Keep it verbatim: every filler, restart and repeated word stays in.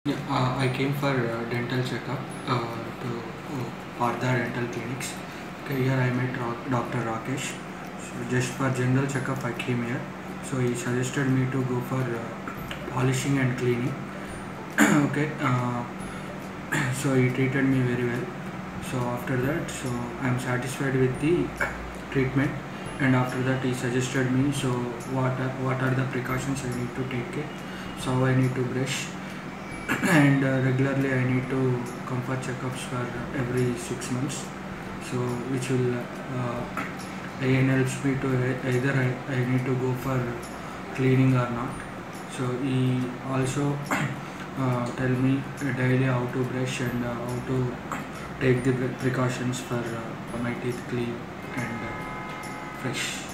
Yeah, uh, I came for uh, dental checkup uh, to uh, Partha Dental Clinics. Okay, here I met Ro- Doctor Rakesh. So just for general checkup I came here. So he suggested me to go for uh, polishing and cleaning. Okay, uh, so he treated me very well. So after that, so I am satisfied with the treatment. And after that, he suggested me so what are, what are the precautions I need to take it. So I need to brush and uh, regularly I need to come for checkups for every six months. So which will uh, again helps me to e- either I, I need to go for cleaning or not. So he also uh, tell me daily how to brush and uh, how to take the pre- precautions for uh, my teeth clean and uh, fresh.